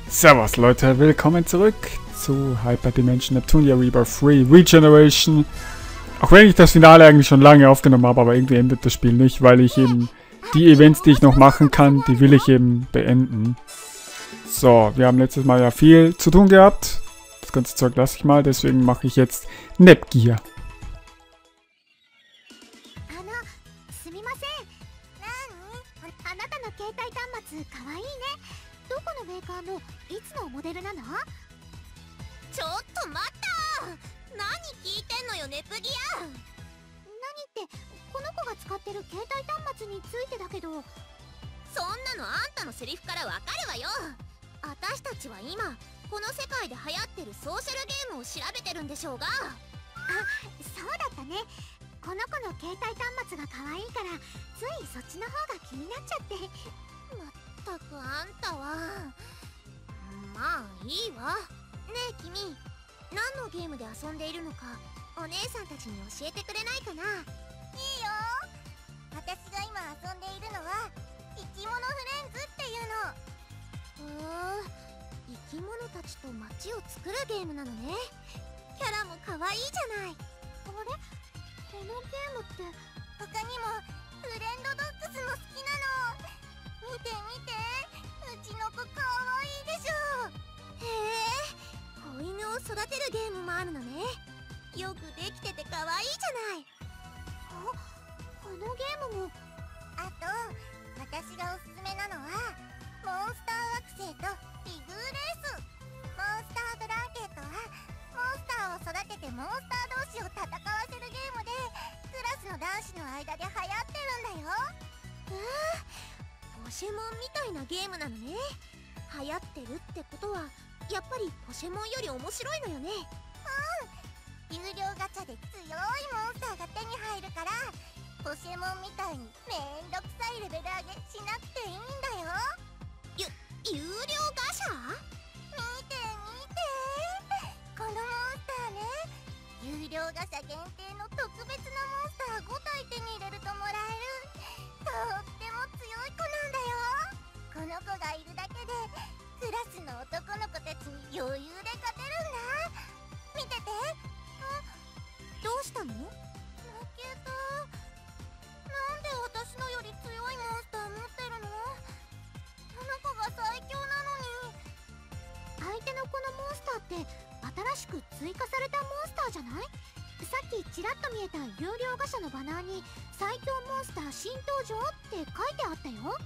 Servus Leute, willkommen zurück zu Hyperdimension Neptunia Rebirth 3 Regeneration. Auch wenn ich das Finale eigentlich schon lange aufgenommen habe, aber irgendwie endet das Spiel nicht, weil ich eben die Events, die ich noch machen kann, die will ich eben beenden. So, wir haben letztes Mal ja viel zu tun gehabt. Das ganze Zeug lasse ich mal, deswegen mache ich jetzt Nepgear. ポシェモンみたいなゲームなのね。流行ってるってことはやっぱりポシェモンより面白いのよね。有料ガチャで強いモンスターが手に入るからポシェモンみたいにめんどくさいレベル上げしなくていいんだよ。有料ガシャ？見て見て、このモンスターね、有料ガシャ限定の特別なモンスター5体手に入れるともらえるとっても強い子なんだよ。この子がいるだけでクラスの男の子たちに余裕で勝てるんだ。見てて。どうしたの？負けた。なんで私のより強いモンスター持ってるの？この子が最強なのに。相手のこのモンスターって新しく追加されたモンスターじゃない？さっきちらっと見えた有料ガシャのバナーに最強モンスター新登場って書いてあったよ。もう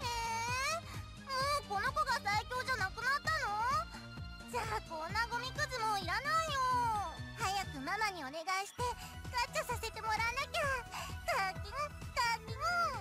この子が最強じゃなくなったの？じゃあこんなゴミくずもいらないよ。早くママにお願いしてガチャさせてもらわなきゃ。カキンカキ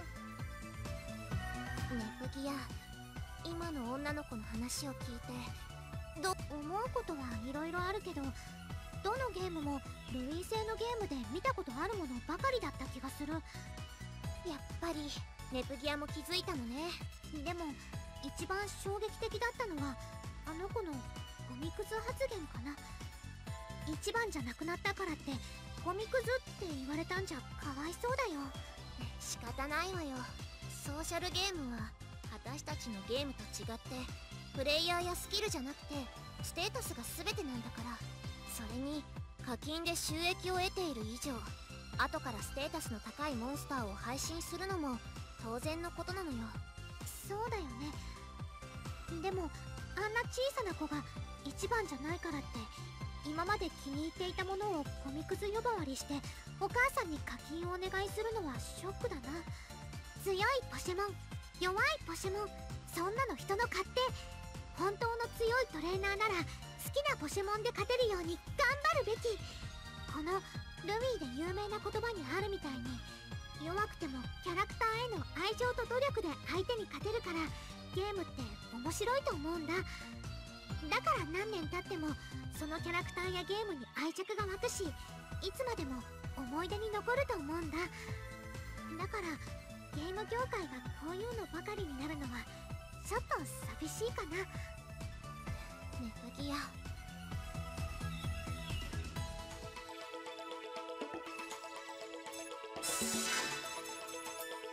ン。ネプギア、今の女の子の話を聞いて思うことはいろいろあるけど、どのゲームもルイ製のゲームで見たことあるものばかりだった気がする。やっぱりネプギアも気づいたのね。でも一番衝撃的だったのはあの子のゴミくず発言かな。一番じゃなくなったからってゴミくずって言われたんじゃかわいそうだよ。仕方ないわよ。ソーシャルゲームは私たちのゲームと違ってプレイヤーやスキルじゃなくてステータスが全てなんだから。それに課金で収益を得ている以上、後からステータスの高いモンスターを配信するのも当然のことなのよ。そうだよね。でもあんな小さな子が一番じゃないからって今まで気に入っていたものをゴミくず呼ばわりしてお母さんに課金をお願いするのはショックだな。強いポシェモン、弱いポシェモン、そんなの人の勝手。本当の強いトレーナーなら好きなポシェモンで勝てるように頑張るべき。このルミーで有名な言葉にあるみたいに、弱くてもキャラクターへの愛情と努力で相手に勝てるからゲームって面白いと思うんだ。だから何年経ってもそのキャラクターやゲームに愛着が湧くし、いつまでも思い出に残ると思うんだ。だからゲーム業界がこういうのばかりになるのはちょっと寂しいかな。ネプギア、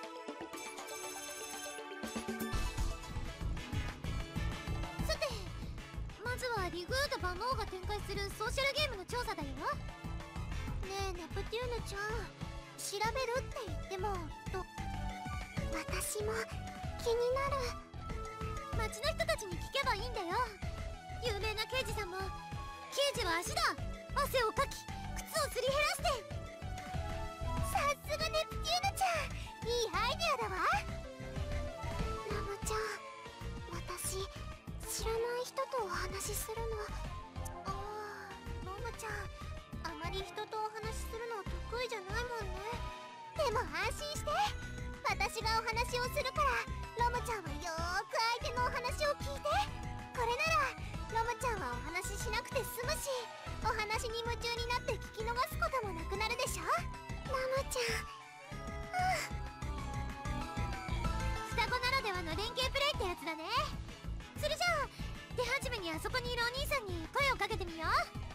さて、 リグード馬王が展開するソーシャルゲームの調査だよ。ねえネプテューヌちゃん、調べるって言っても私も気になる。町の人たちに聞けばいいんだよ。有名な刑事さんも刑事は足だ、汗をかき靴をすり減らして。さすがネプテューヌちゃん、いいアイデアだわ。ラムちゃん、私知らない人とお話しするのロムちゃん、あまり人とお話しするの得意じゃないもんね。でも安心して、私がお話をするから、ロムちゃんはよーく相手のお話を聞いて。これならロムちゃんはお話ししなくて済むし、お話に夢中になって聞き逃すこともなくなるでしょ。ラムちゃん、双子ならではの連携プレイってやつだね。それじゃあ手始めにあそこにいるお兄さんに声をかけてみよう。ね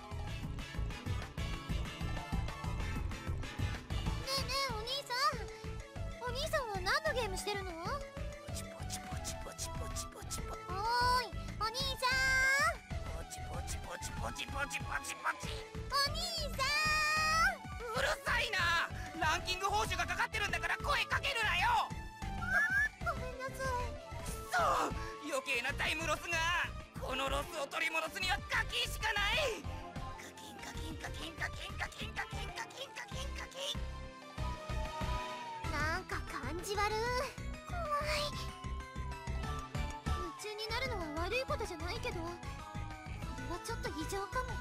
えねえお兄さん、お兄さんは何のゲームしてるの？ ポチポチポチポチポチポチポチ。 おーいお兄さん。 ポチポチポチポチポチポチポチ。 お兄さん、 うるさいな。ランキング報酬がかかってるんだから声かけるなよ。 ごめんなさい。 くそ、余計なタイムロスが。このロスを取り戻すには課金しかない。課金課金課金課金課金課金課金課金課金。 なんか感じ悪い。怖い。夢中になるのは悪いことじゃないけど、これはちょっと異常かも。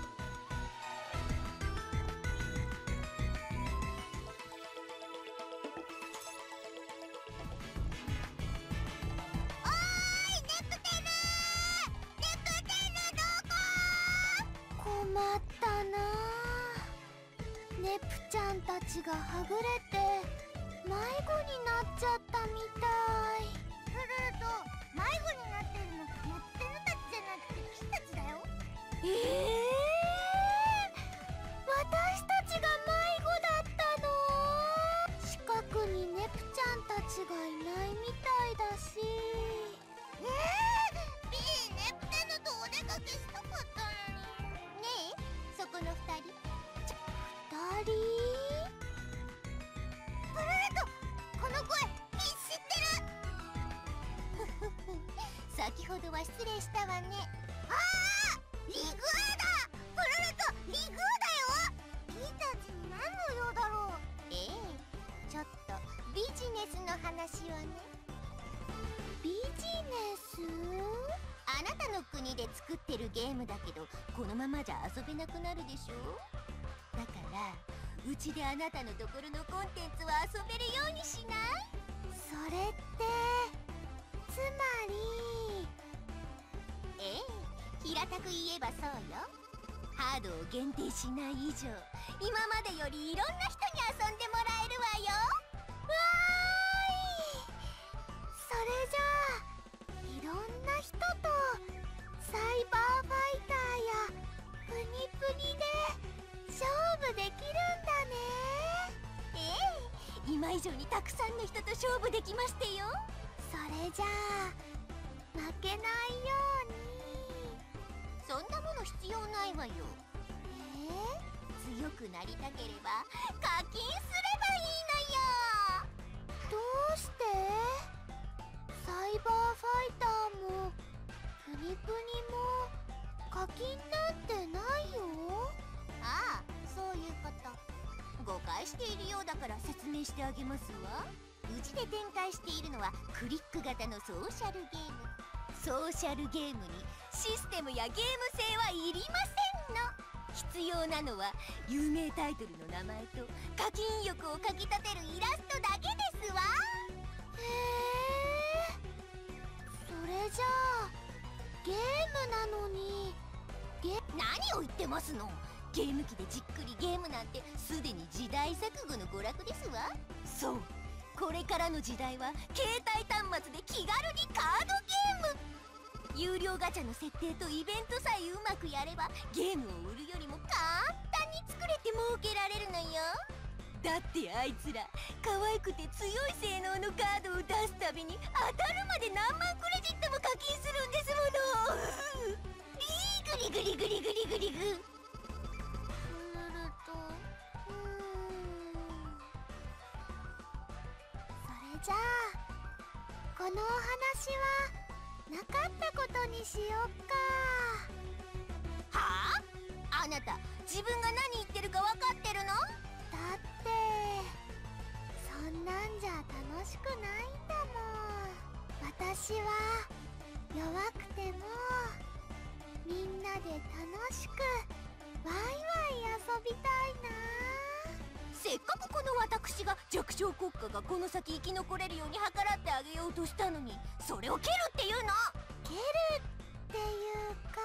困ったなぁ。ネプちゃんたちがはぐれて迷子になっちゃったみたい。フルルと迷子になってるのネプテヌたちじゃなくてキたちだよ。私たちが迷子だったの？近くにネプちゃんたちがいないみたいだし。ビーネプテヌとお出かけしたかったのに。ねえ、そこの2人。2人？プルルト、この声知ってる。先ほどは失礼したわね。あー、リグーだ。プルルト、リグーだよ。ビーたちに何の用だろう。ちょっとビジネスの話をね。ビジネス？あなたの国で作ってるゲームだけど、このままじゃ遊べなくなるでしょ。だからうちであなたのところのコンテンツを遊べるようにしない？それってつまり。平たく言えばそうよ。ハードを限定しない以上、今までよりいろんな人に遊んでもらえるわよ。わーい。それじゃあいろんな人とサイバーファイターやプニプニで勝負できるんだね。今以上にたくさんの人と勝負できましてよ。それじゃあ負けないように。そんなもの必要ないわよ。強くなりたければ課金すればいいのよ。どうして？サイバーファイターもプニプニも課金なんてないよ。ああ、そういうこと。誤解しているようだから説明してあげますわ。うちで展開しているのはクリック型のソーシャルゲーム。ソーシャルゲームにシステムやゲーム性はいりませんの。必要なのは有名タイトルの名前と課金意欲をかきたてるイラストだけですわ。それじゃあゲームなのに何を言ってますの。ゲーム機でじっくりゲームなんてすでに時代錯誤の娯楽ですわ。そう、これからの時代は携帯端末で気軽にカードゲーム。有料ガチャの設定とイベントさえうまくやればゲームを売るよりも簡単に作れて儲けられるのよ。だってあいつら可愛くて強い性能のカードを出すたびに当たるまで何万クレジットも課金するんですもの。リーグにグリグリグリグリグ。 ルルト、それじゃあこのお話はなかったことにしよっか。 はあ？あなた自分が何言ってるか分かってるの？ だってそんなんじゃ楽しくないんだもん。私は弱くてもみんなで楽しくワイワイ遊びたいな。 せっかくこの私が弱小国家がこの先生き残れるように計らってあげようとしたのに、それを蹴るっていうの？ 蹴るっていうか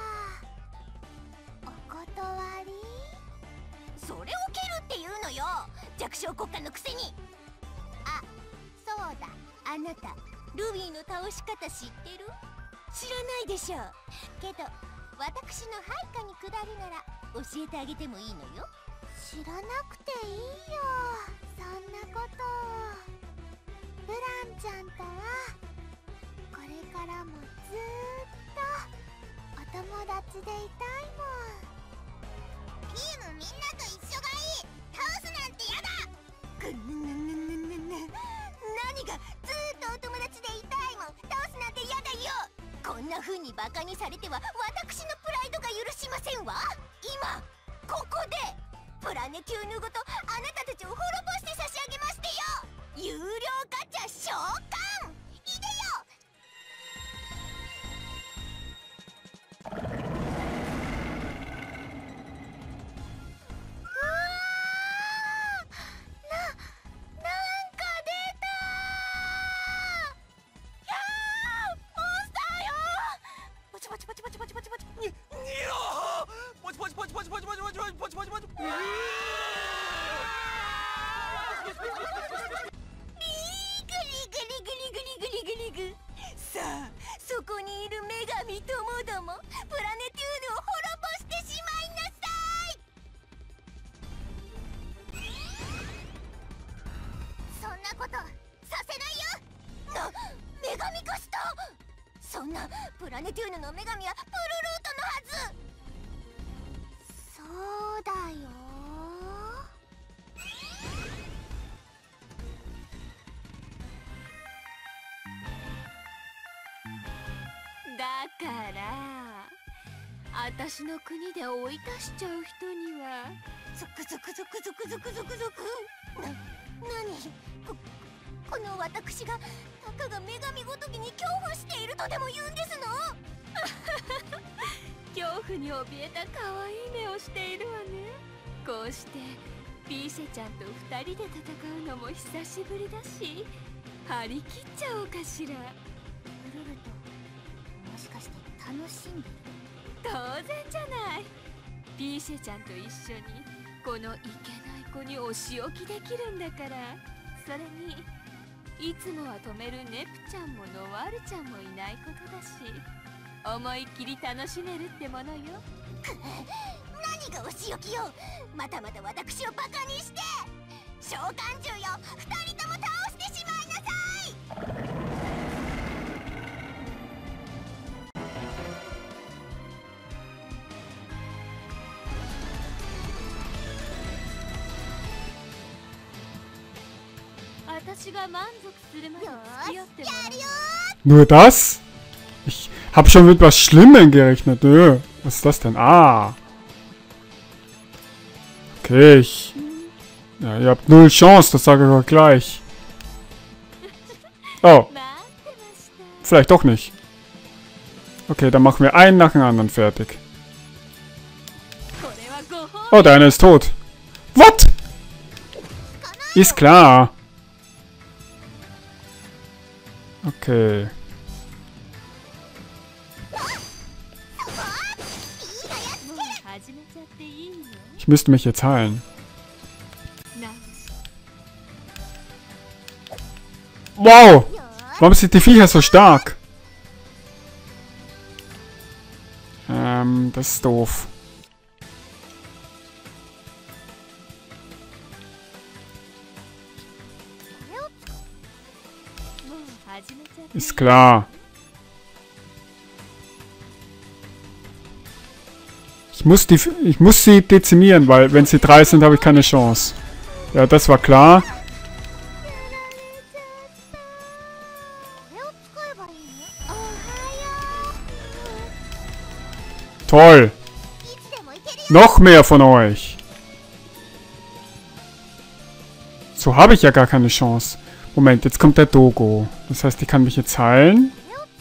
お断り。 それを蹴るっていうのよ、弱小国家のくせに。あ、そうだ、あなたルビーの倒し方知ってる？知らないでしょ。けど私の配下に下るなら教えてあげてもいいのよ。 知らなくていいよ、そんなこと。ブランちゃんとはこれからもずーっとお友達でいたいもん。 ゲームみんなと一緒がいい。倒すなんてやだ。ぐぬぬぬぬぬぬ。何がずーっとお友達でいたいもん。倒すなんてやだよ。こんな風にバカにされては私のプライドが許しませんわ。今ここでプラネテューヌごとあなたたちを滅ぼして差し上げましてよ。有料ガチャ召喚いでよ。さあ、そこにいる女神ともども、プラネテューヌを滅ぼしてしまいなさい。そんなことさせないよ。女神化した。そんなプラネテューヌの女神はプルルートのはず。 そうだよ。 だから私の国で追い出しちゃう人にはゾクゾクゾクゾクゾクゾクゾク。この私がたかが女神ごときに恐怖しているとでも言うんですの？ 恐怖に怯えた可愛い目をしているわね。こうしてピーシェちゃんと2人で戦うのも久しぶりだし、張り切っちゃおうかしら。 ルルト、もしかして楽しんでる？ 当然じゃない。ピーシェちゃんと一緒にこのいけない子にお仕置きできるんだから。それにいつもは止めるネプちゃんもノワールちゃんもいないことだし、思いっきり楽しめるってものよ。 何がお仕置きよ。またまた私をバカにして。召喚獣よ、2人とも倒してしまいなさい。 私が満足するまで付き合ってもらう。 Nur das? Ich habe schon mit was Schlimmem gerechnet. Was ist das denn? Ah. Okay, ja, ihr habt null Chance, das sage ich euch gleich. Oh. Vielleicht doch nicht. Okay, dann machen wir einen nach dem anderen fertig. Oh, der eine ist tot. What? Ist klar. Okay. Ich müsste mich jetzt heilen. Wow! Warum sind die Viecher so stark? Das ist doof. Ist klar. Ich muss sie dezimieren, weil wenn sie 3 sind, habe ich keine Chance. Ja, das war klar. これを使えばいいの？おはよ Toll. う。いつでも行けるよ。 Noch mehr von euch. So habe ich ja gar keine Chance. Moment, jetzt kommt der Dogo. Das heißt, ich kann mich jetzt heilen.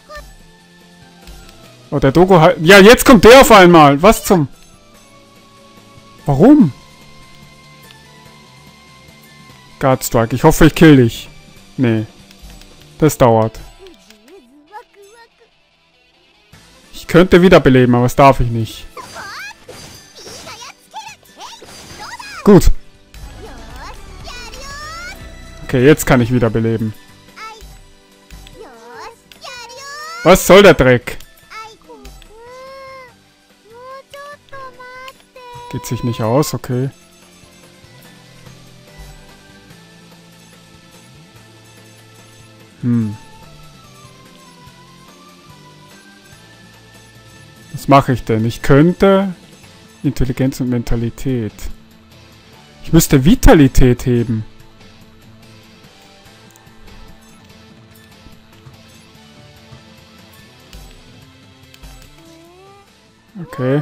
Oh, der Dogo heilt... Ja, jetzt kommt der auf einmal. Was zum... Warum? Guard Strike. Ich hoffe, ich kill dich. Nee. Das dauert. Ich könnte wiederbeleben, aber das darf ich nicht. Gut. Okay, jetzt kann ich wiederbeleben. Was soll der Dreck? Geht sich nicht aus, okay. Was mache ich denn? Ich könnte Intelligenz und Mentalität. Ich müsste Vitalität heben. Okay.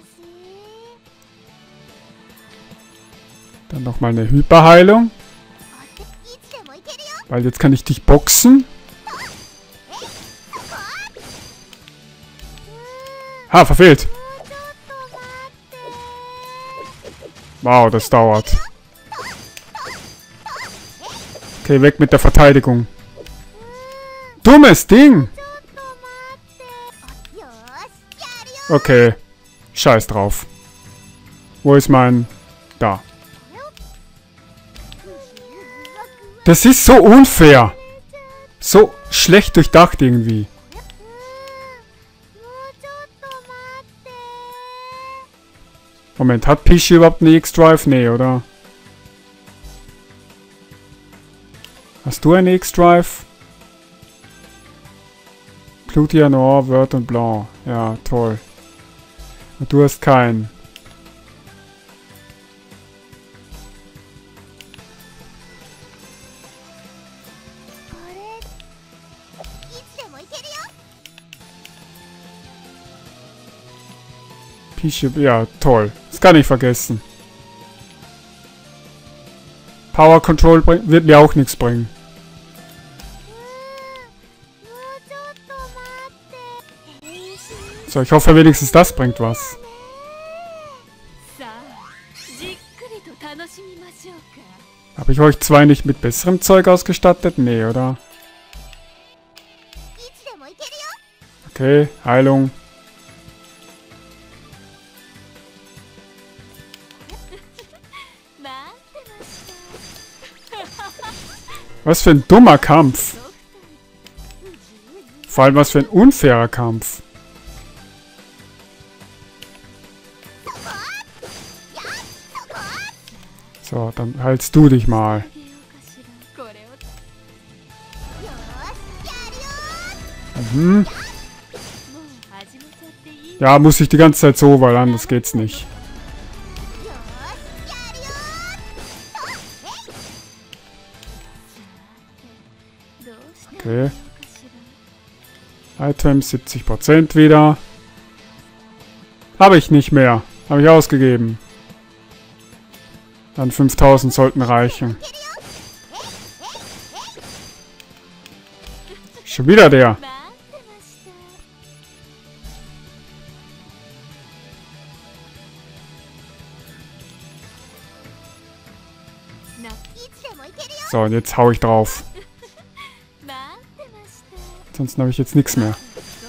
Dann nochmal eine Hyperheilung. Weil jetzt kann ich dich boxen. Ha, verfehlt. Wow, das dauert. Okay, weg mit der Verteidigung. Dummes Ding. Okay. Scheiß drauf. Wo ist mein... Da. Das ist so unfair. So schlecht durchdacht irgendwie. Moment, hat Pishi überhaupt einen X-Drive? Nee, oder? Hast du einen X-Drive? Cloutier, Noir, Vert und Blanc. Ja, toll. Und du hast keinen. Pishi, ja, toll. Das kann ich vergessen. Power Control wird mir auch nichts bringen. So, ich hoffe wenigstens das bringt was. Habe ich euch zwei nicht mit besserem Zeug ausgestattet? Nee, oder? Okay, Heilung. Was für ein dummer Kampf. Vor allem was für ein unfairer Kampf. So, dann heilst du dich mal. Mhm. Ja, muss ich die ganze Zeit so, weil anders geht's nicht. Okay. Items 70% wieder. Habe ich nicht mehr. Habe ich ausgegeben. Dann 5000 sollten reichen. Schon wieder der. So, und jetzt hau ich drauf. Ansonsten habe ich jetzt nichts mehr.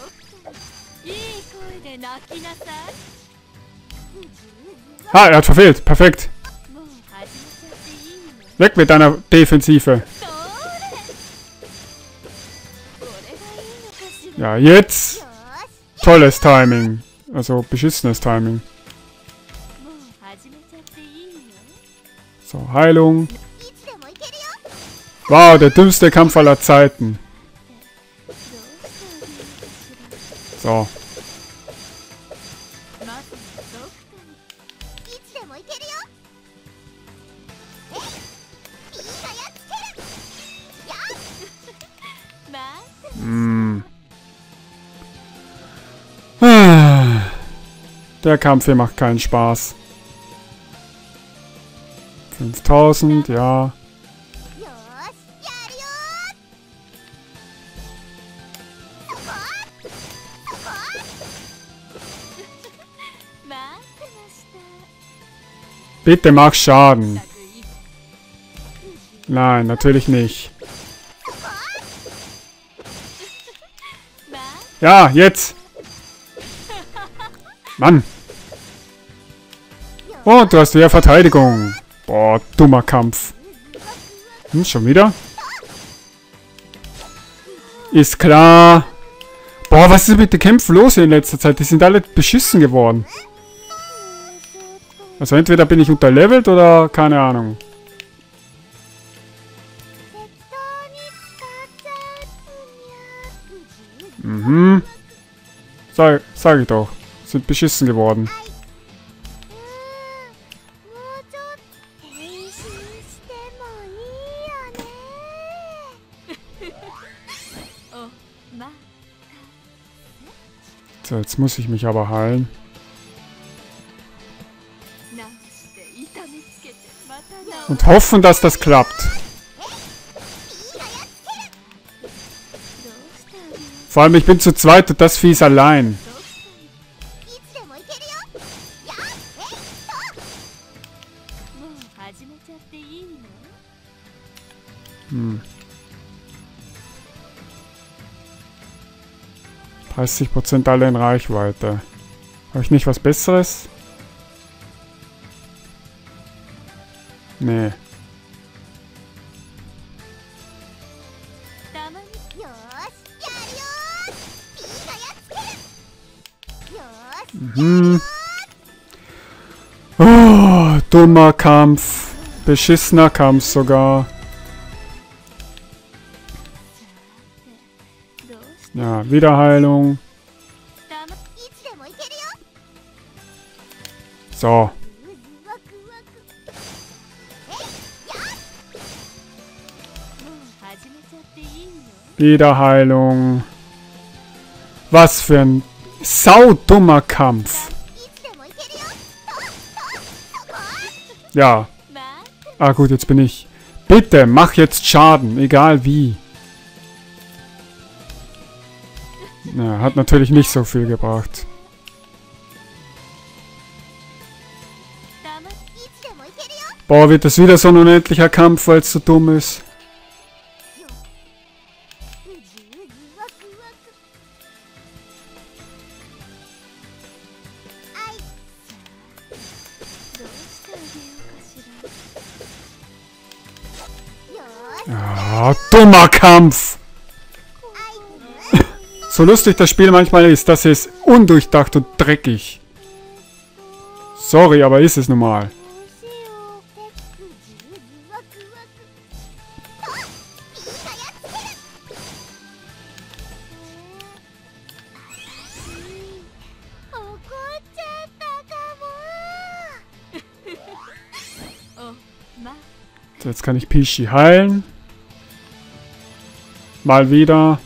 Ah, er hat verfehlt. Perfekt. Weg mit deiner Defensive. Ja, jetzt. Tolles Timing. Also, beschissenes Timing. So, Heilung. Wow, der dümmste Kampf aller Zeiten. So. いつでもいけるよ。ピーがやっつける。やっ。 Der Kampf hier macht keinen Spaß. 5000, ja. よーし、やるよー。そこそこ。 Bitte mach Schaden. Nein, natürlich nicht. Ja, jetzt. Mann. Und du hast wieder Verteidigung. Boah, dummer Kampf. Schon wieder? Ist klar. Boah, was ist mit den Kämpfen los hier in letzter Zeit? Die sind alle beschissen geworden. Also entweder bin ich unterlevelt oder keine Ahnung. Mhm. Sag ich doch. Sind beschissen geworden. もうちょっと変身してもいいよね。 So, jetzt muss ich mich aber heilen. Und hoffen, dass das klappt. Vor allem, ich bin zu zweit und das Vieh ist allein. いつでもいけるよ。やっ。 Hm. 30% alle in Reichweite. Habe ich nicht was Besseres? Nee. よーし、やるよー。ピーがやっつける。よーし。 Mhm. Oh, dummer Kampf. Beschissener Kampf sogar. Ja, Wiederheilung. いつでもいけるよ。 So. ワクワク。 Wiederheilung. Was für ein saudummer Kampf. いつでもいけるよ。そこ。 Ja. Ah gut, jetzt bin ich. Bitte, mach jetzt Schaden, egal wie. Ja, hat natürlich nicht so viel gebracht. いつでもいけるよ。 Boah, wird das wieder so ein unendlicher Kampf, weil es so dumm ist. ワクワク。あい。 よーし。 Ah, dummer Kampf! So lustig das Spiel manchmal ist, das ist undurchdacht und dreckig. Sorry, aber ist es nun mal. 怒っちゃったかも。 So, jetzt kann ich Pishi heilen. Mal wieder.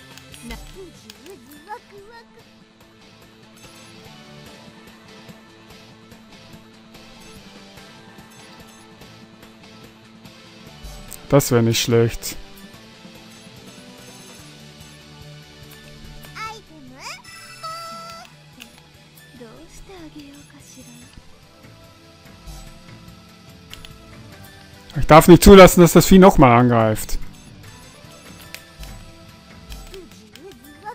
Das wäre nicht schlecht. アイテム。 Ich darf nicht zulassen, dass das Vieh nochmal angreift. ワクワク。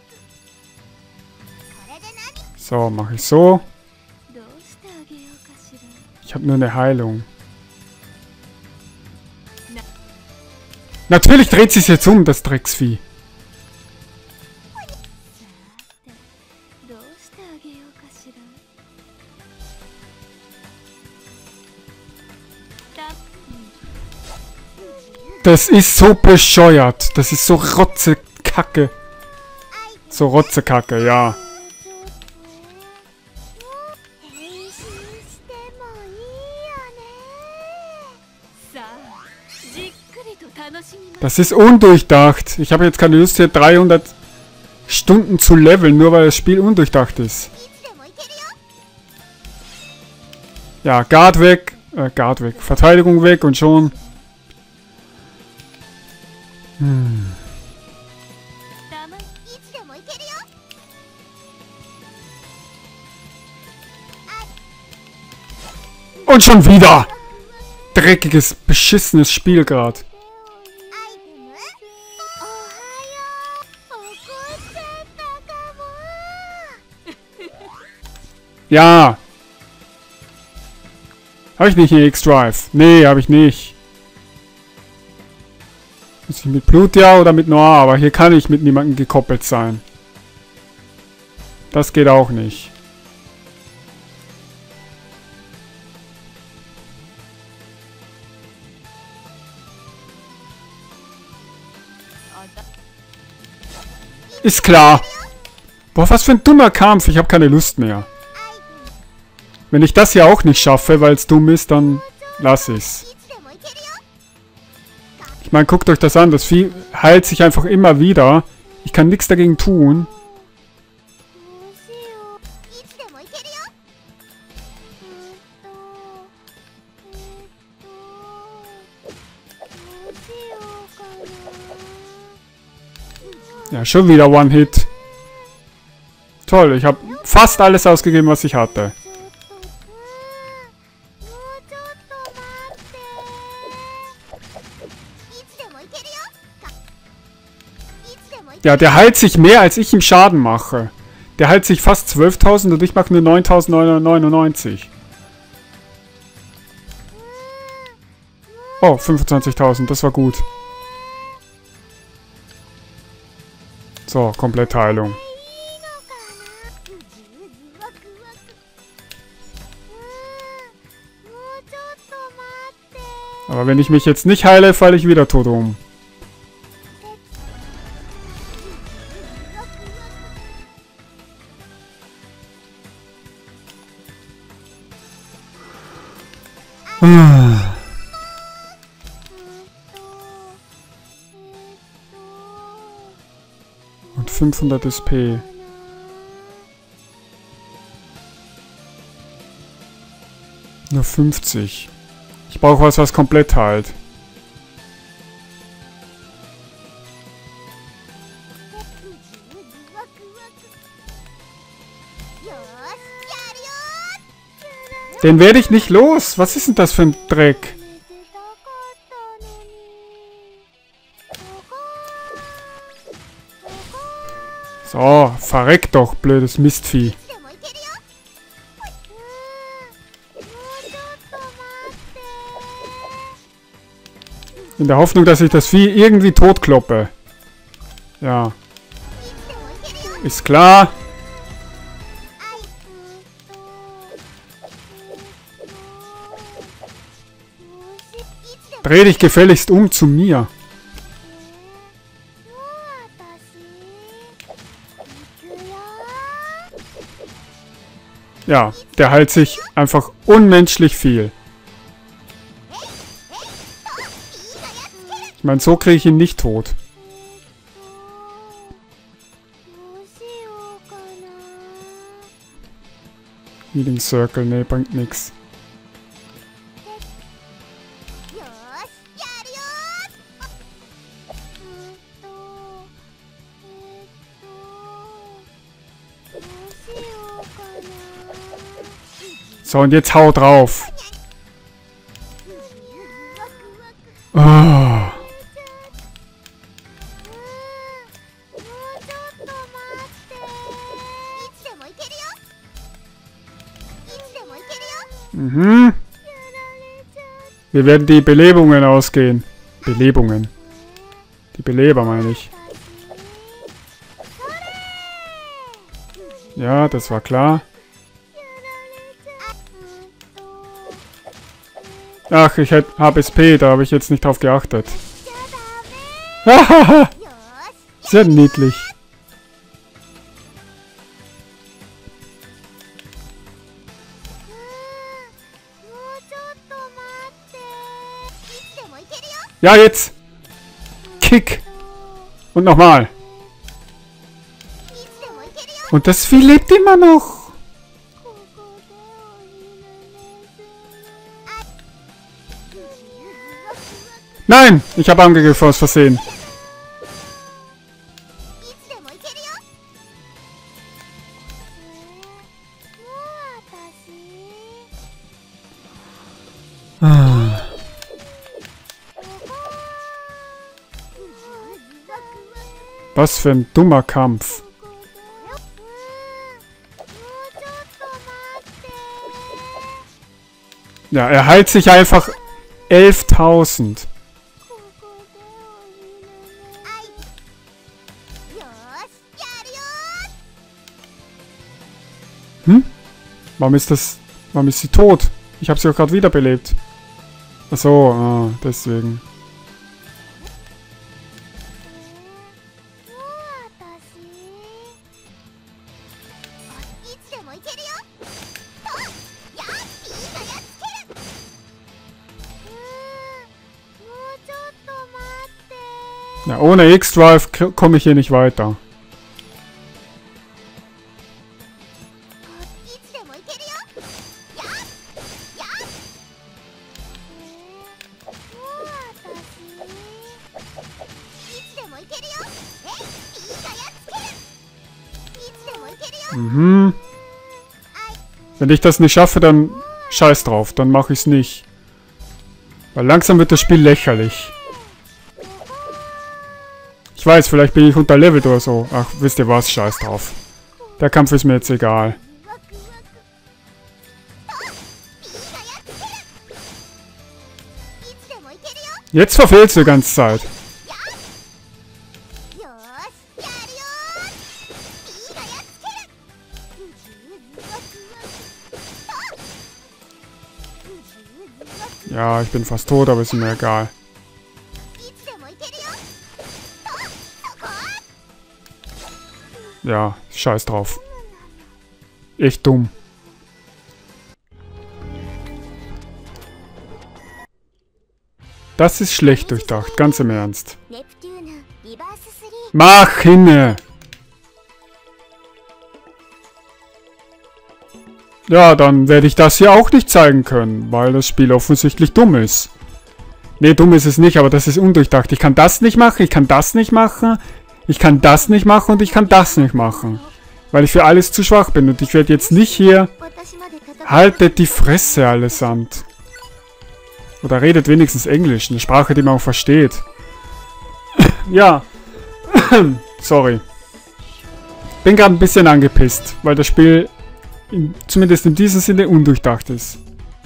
これで何？ So, mache ich so. Ich habe nur eine Heilung. Natürlich dreht sich jetzt um, das Drecksvieh. Das ist so bescheuert. Das ist so Rotzekacke. So Rotzekacke, ja. 楽しみます。 Das ist undurchdacht. Ich habe jetzt keine Lust, hier 300 Stunden zu leveln, nur weil das Spiel undurchdacht ist. いつでも行けるよ。 Ja, Guard weg. Guard weg. Verteidigung weg und schon. たまいつでも行けるよ。 Und schon wieder. Dreckiges, beschissenes Spiel gerade. アイテム？おはよう。怒っちゃったかも。 Ja. Habe ich nicht einen X-Drive? Nee, habe ich nicht. Muss ich mit Blutia oder mit Noir? Aber hier kann ich mit niemandem gekoppelt sein. Das geht auch nicht. Ist klar. Boah, was für ein dummer Kampf. Ich habe keine Lust mehr. Wenn ich das hier auch nicht schaffe, weil es dumm ist, dann lass ich's. いつでも行けるよ。 Ich meine, guckt euch das an. Das Vieh heilt sich einfach immer wieder. Ich kann nichts dagegen tun. どうしよう。いつでも行けるよ。どうしようかな。 Ja, schon wieder One-Hit. Toll, ich habe fast alles ausgegeben, was ich hatte. もうちょっと待って。いつでも行けるよ。いつでも行けるよ。 Ja, der heilt sich mehr, als ich ihm Schaden mache. Der heilt sich fast 12.000 und ich mache nur 9.999. Oh, 25.000, das war gut. So, Komplettheilung. いいのかな。うじうじワクワク。もうちょっと待って。 Aber wenn ich mich jetzt nicht heile, falle ich wieder tot um. Und 500 SP. Nur 50. Ich brauche was komplett heilt. Den werde ich nicht los. Was ist denn das für ein Dreck? So, verreck doch, blödes Mistvieh. In der Hoffnung, dass ich das Vieh irgendwie totkloppe. Ja. Ist klar. Dreh dich gefälligst um zu mir. Ja, der heilt sich einfach unmenschlich viel. Ich meine, so kriege ich ihn nicht tot. Healing Circle, ne, bringt nix. So, und jetzt hau drauf. Oh. Mhm. Wir werden die Belebungen ausgehen. Belebungen. Die Beleber meine ich. Ja, das war klar. Ach, ich habe SP, da habe ich jetzt nicht drauf geachtet. Hahaha. Sehr niedlich. Ja, jetzt! Kick. Und nochmal. Und das Vieh lebt immer noch. Nein, ich habe angegriffen aus Versehen. Ah. Was für ein dummer Kampf. Ja, er heilt sich einfach 11.000. Hm? Warum ist sie tot? Ich habe sie auch gerade wiederbelebt. Ach so, deswegen. Ja, ohne X-Drive komme ich hier nicht weiter. Mhm. Wenn ich das nicht schaffe, dann scheiß drauf. Dann mache ich es nicht. Weil langsam wird das Spiel lächerlich. Ich weiß, vielleicht bin ich unterlevelt oder so. Ach, wisst ihr was? Scheiß drauf. Der Kampf ist mir jetzt egal. Jetzt verfehlst du die ganze Zeit. Ja, ich bin fast tot, aber ist mir egal. Ja, scheiß drauf. Echt dumm. Das ist schlecht durchdacht, ganz im Ernst. Mach hinne! Ja, dann werde ich das hier auch nicht zeigen können, weil das Spiel offensichtlich dumm ist. Ne, dumm ist es nicht, aber das ist undurchdacht. Ich kann das nicht machen, ich kann das nicht machen, ich kann das nicht machen und ich kann das nicht machen. Weil ich für alles zu schwach bin und ich werde jetzt nicht hier... Haltet die Fresse, allesamt. Oder redet wenigstens Englisch, eine Sprache, die man auch versteht. Ja. Sorry. Bin gerade ein bisschen angepisst, weil das Spiel zumindest in diesem Sinne undurchdacht ist.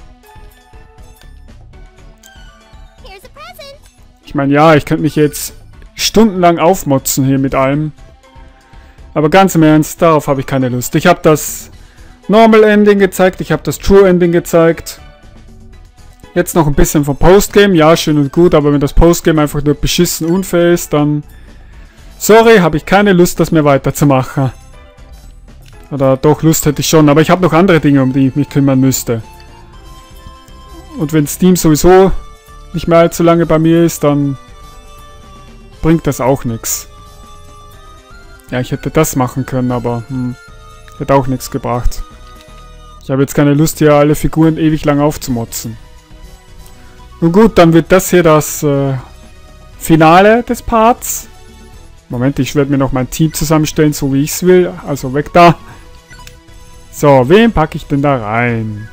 Ich meine, ja, ich könnte mich jetzt stundenlang aufmotzen hier mit allem. Aber ganz im Ernst, darauf habe ich keine Lust. Ich habe das Normal Ending gezeigt, ich habe das True Ending gezeigt. Jetzt noch ein bisschen vom Postgame. Ja, schön und gut, aber wenn das Postgame einfach nur beschissen unfair ist, dann... Sorry, habe ich keine Lust, das mehr weiterzumachen. Oder doch, Lust hätte ich schon, aber ich habe noch andere Dinge, um die ich mich kümmern müsste. Und wenn Steam sowieso nicht mehr allzu lange bei mir ist, dann bringt das auch nichts. Ja, ich hätte das machen können, aber hätte auch nichts gebracht. Ich habe jetzt keine Lust, hier alle Figuren ewig lang aufzumotzen. Nun gut, dann wird das hier das Finale des Parts. Moment, ich werde mir noch mein Team zusammenstellen, so wie ich es will. Also weg da. So, wen packe ich denn da rein?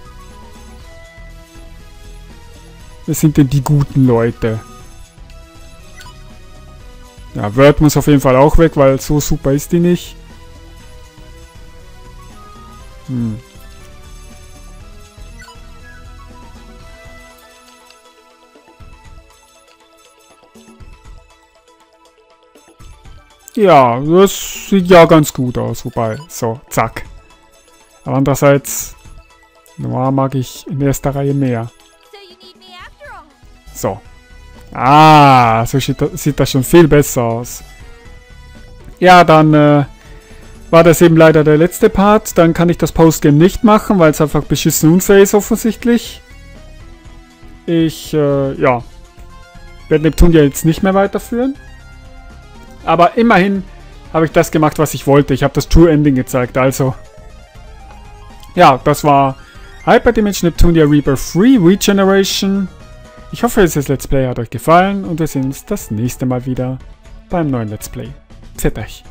Wer sind denn die guten Leute? Ja, Word muss auf jeden Fall auch weg, weil so super ist die nicht. Ja, das sieht ja ganz gut aus, wobei, so, zack. Aber andererseits, Noir mag ich in erster Reihe mehr. So. Ah, so sieht das schon viel besser aus. Ja, dann war das eben leider der letzte Part. Dann kann ich das Postgame nicht machen, weil es einfach beschissen unfair ist offensichtlich. Ich, ja, werde Neptunia jetzt nicht mehr weiterführen. Aber immerhin habe ich das gemacht, was ich wollte. Ich habe das True Ending gezeigt, also. Ja, das war Hyperdimension Neptunia Rebirth 3 Regeneration. Ich hoffe, dieses Let's Play hat euch gefallen und wir sehen uns das nächste Mal wieder beim neuen Let's Play. Seht euch.